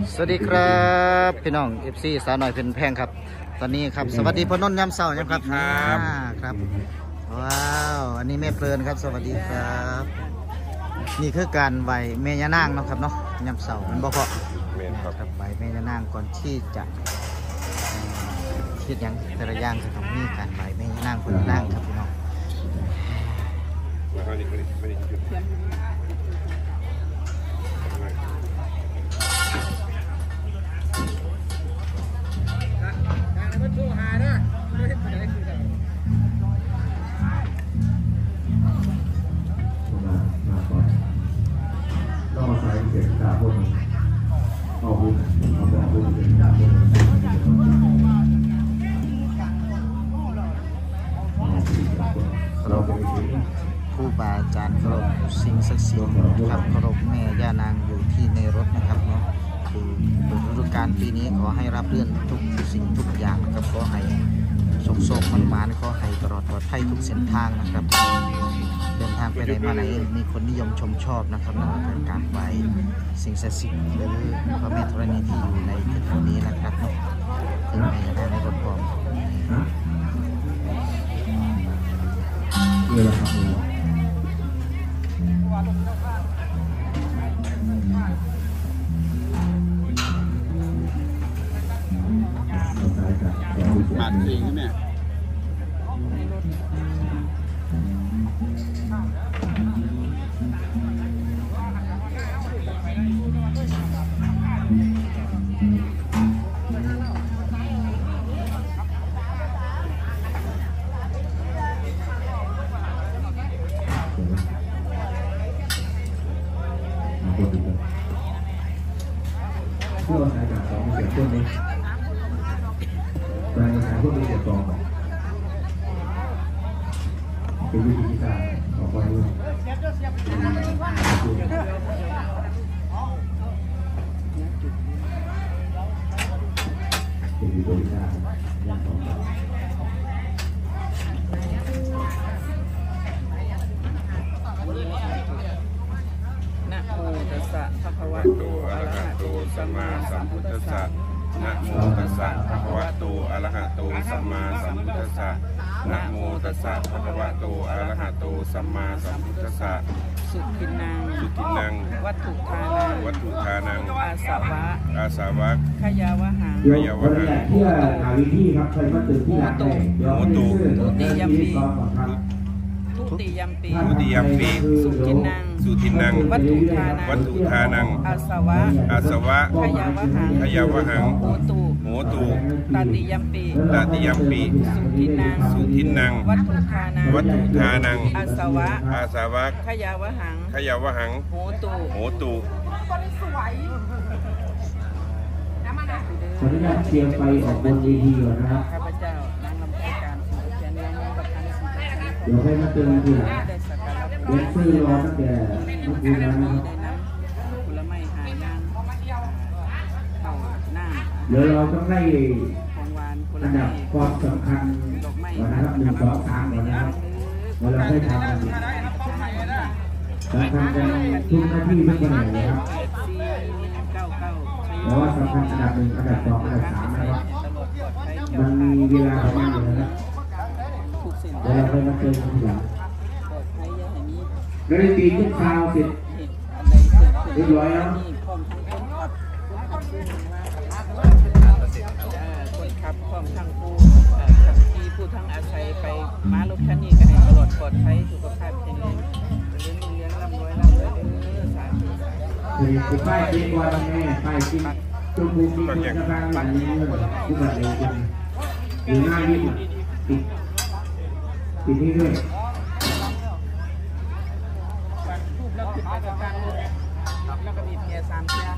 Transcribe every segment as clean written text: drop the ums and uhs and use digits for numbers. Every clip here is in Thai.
สวัสดีครับพี่น้อง FC สาวหน่อยเป็นแพงครับตอนนี้ครับสวัสดีพ่อนนท์ยำเสาร์ครับครับว้าวอันนี้แม่เพลินครับสวัสดีครับนี่คือการไหวแม่ยานางเนาะครับเนาะยำเสาร์มันบ่พอครับไหวแม่ยานางก่อนที่จะคิดอย่างแต่ละอย่างจะต้องมีการไหวแม่ยานางคนนั่งครับพี่น้องครูบาอาจารย์เคารพสิ่งศักดิ์สิทธิ์ครับเคารพแม่ย่านางอยู่ที่ในรถนะครับเนาะคือฤดูกาลปีนี้ขอให้รับเลื่อนทุกสิ่งทุกอย่างนะครับขอให้โศกมันมาขอให้ตลอดปลอดภัยทุกเส้นทางนะครับเดินทางไปไหนมาไหนมีคนนิยมชมชอบนะครับในการไหว้สิ่งศักดิ์สิทธิ์หรือพระแม่ธรณีที่อยู่ในแถวนี้นะครับเนาะถึงแม่ย่านางในรถพร้อมผ่านเองนะเนี่ยเพื่อสายการสองเสียงต้นนี้รายงานพวกนี้เสียงตองเป็นวิธีการออกไปด้วยเป็นวิธีการอย่างต่อไปนะโมตัสสะภะคะวะโตอะระหะโตสัมมาสัมพุทธัสสะนะโมตัสสะภะคะวะโตอะระหะโตสัมมาสัมพุทธัสสะนะโมตัสสะภะคะวะโตอะระหะโตสัมมาสัมพุทธัสสะสุขินังวัตถุทานังอาสาวะขยาวหังเพื่อหาวิธีครับใครมาตื่นที่หลังได้เดี๋ยวให้ชื่อทุติยมปีสุทินังวัตถุทานังอาสวะขยาวหังโหตุตติยัมปีสุทินังวัตถุทานังอาสวะขยาวหังโหตุขออนุญาตเชียร์ไปออกบนเวทีก่อนนะครับข้าพเจ้านางลำการสุขเทียนยังประธานสิทธิ์เดี๋ยวให้มาเตือนทีหลังเรียนซื้อรอตั้งแต่เมื่อคืนแล้วนะครับผลไม้หายางเข้าหน้าเดี๋ยวเราต้องได้ของหวานอันดับความสำคัญก่อนนะครับ1 2 3ก่อนนะครับแล้วเราได้ทำกันสำคัญกันทุกหน้าที่ทุกตำแหน่งเลยครับแล้วว่าสำคัญอันดับ1 อันดับ2 อันดับ3นะครับมันมีเวลาประมาณอยู่นะครับเดี๋ยวเราไปมาเจอกันทีหลังได้ตีทุกคราวเสร็จเรียบร้อยแล้วคนขับพร้อมทั้งผู้ขับขี่ผู้ทั้งอาศัยไปม้ารถคันนี้ก็ให้ตลอดปลอดภัยสุขภาพแข็งแรงเลี้ยงร่ำรวยสาธุคือป้ายจีนวันแม่ป้ายจีนจงภูมิคนกระบังอย่างนี้ผู้บาดเจ็บอยู่หน้ายิ่งติดนี่ด้วยแล้วขึ้นไปกับการรถแล้วก็มีเพียร์3เพียร์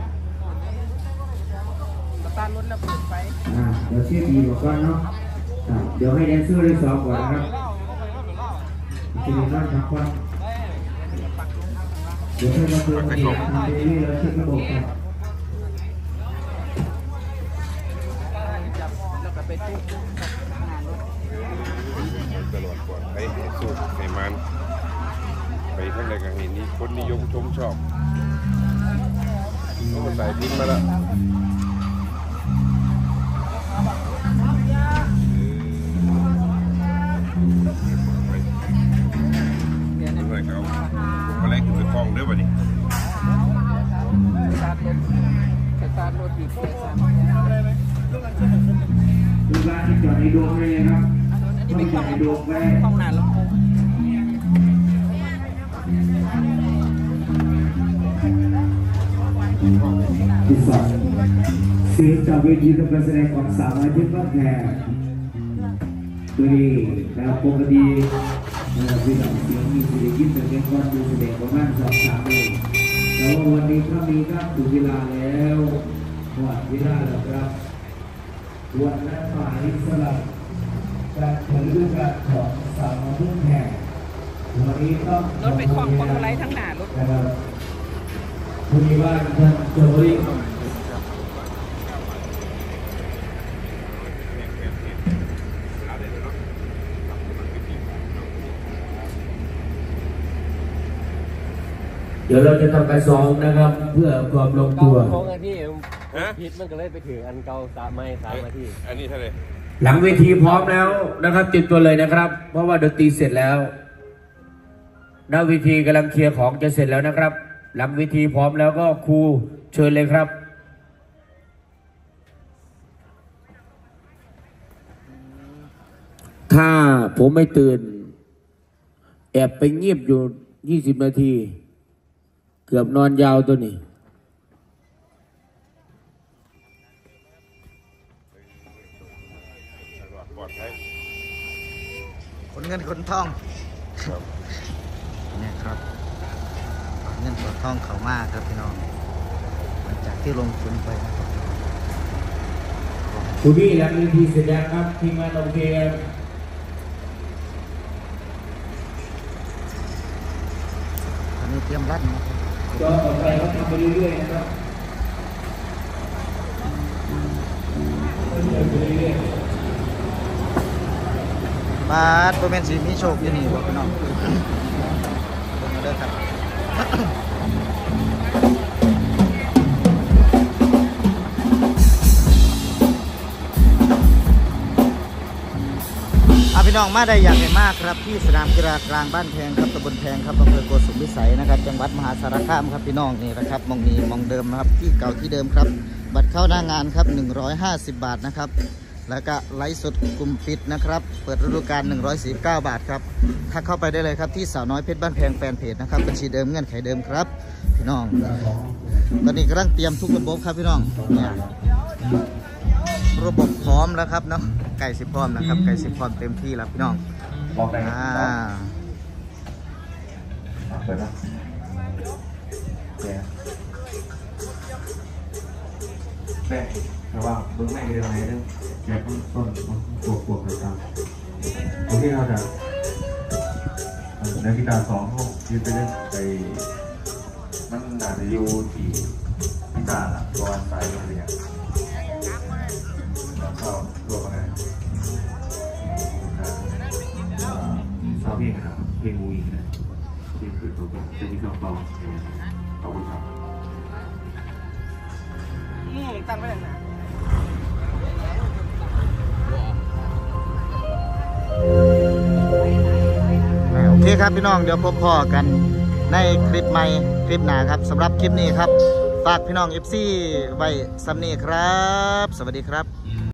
สตาร์ทรถแล้วเปิดไฟเดี๋ยวเชื่อดีกว่าก่อนเนาะเดี๋ยวให้แดนเซอร์ได้สอบก่อนนะครับจะมีบ้านพักผ่อนเดี๋ยวให้มาเตือนกันทำไปเรื่อยๆแล้วเช็คระบบกันแล้วก็ไปตู้งานรถตลอดก่อนให้สูตรให้มันไปทั้งใดก็เห็นนี่คนนิยมชมชอบต้องใส่ทิ้งมาแล้วเดี๋ยวนะเมื่อเขาอะไรคือไปฟ้องด้วยวะนี่สตาร์ทรถอยู่แค่3 ลูกหลานที่จอดในดวงเลยครับอันนี้เป็นจอดในดวงไว้ห้องหน้าลำโพงที่สองเสียงจากเวทีการแสดงของสาวน้อยเพชรบ้านแพงโดยแล้วปกตินะครับที่เราเสียงมีเสียงยิ้มเป็นก้อนดูแสดงประมาณ2-3เลยแต่ว่าวันนี้ถ้ามีก็ถึงเวลาแล้วหมดเวลาแล้วครับวันและหมายสลับการผลิตการของสาวน้อยเพชรแพงวันนี้ต้องรถไปคล้องคนไรทั้งหน้ารถนะครับคุณมีว่าท่านโจลิเดี๋ยวเราจะทำการซ้อมนะครับ เพื่อความลงตัวของอันที่พิษมันก็เลยไปถึงอันเก่า3 นาทีอันนี้เท่าไหร่หลังเวทีพร้อมแล้วนะครับเตรียมตัวเลยนะครับ เพราะว่าดนตรีเสร็จแล้วหน้าเวทีกำลังเคลียร์ของจะเสร็จแล้วนะครับ หลังเวทีพร้อมแล้วก็ครูเชิญเลยครับ ถ้าผมไม่ตื่นแอบไปเงียบอยู่20 นาที เกือบนอนยาวตัวนี้ปลอดภัยคนเงินคนทองเนี่ยครับเงินคนทองเขามากครับพี่น้องหลังจากที่ลงทุนไปนะครับคุณพี่หลังเวทีเสร็จแล้วครับทีมงานโอเคครับอันนี้เตรียมรัดนะครับจอต่อไปเขาทำไปเรื่อยๆนะครับไปเรื่อยๆบาสโปรเมนสีมีโชคอยู่นี่บอกพี่น้องเบิ่งเอาเด้อครับพี่น้องมาได้อย่างไรมากครับที่สนามกีฬากลางบ้านแพงครับตำบลแพงครับอำเภอโกสุมพิสัยนะครับจังหวัดมหาสารคามครับพี่น้องนี่นะครับมองนี้มองเดิมนะครับที่เก่าที่เดิมครับบัตรเข้าหน้างานครับ150 บาทนะครับแล้วก็ไลฟ์สดกลุ่มปิดนะครับเปิดฤดูกาล149 บาทครับถ้าเข้าไปได้เลยครับที่สาวน้อยเพชรบ้านแพงแฟนเพจนะครับบัญชีเดิมเงื่อนไขเดิมครับพี่น้องตอนนี้กำลังเตรียมทุกระบบครับพี่น้องเนี่ยระบบพร้อมแล้วครับเนาะไก่สิพร้อมนะครับไก่สิพร้อมเต็มที่แล้วพี่น้องเปิดนะแม่แต่ว่าเบื้องแม่เป็นอะไรเรื่องแกต้นปวดเลยครับโอเคเราจะในกีฬา2ห้องยืนไปเล่นไปมันอาจจะอยู่ที่กีฬาละก่อนไปโรงเรียนเข้ารวมกันชอบเพลงครับเพลงวูอีนะเพลงคือตัวจะมีเครื่องเป่าขอบคุณครับตั้งไว้เลยนะโอเคครับพี่น้องเดี๋ยวพบพ่อกันในคลิปใหม่คลิปหน้าครับสำหรับคลิปนี้ครับฝากพี่น้อง FC ไว้ซ้ำนี้ครับสวัสดีครับ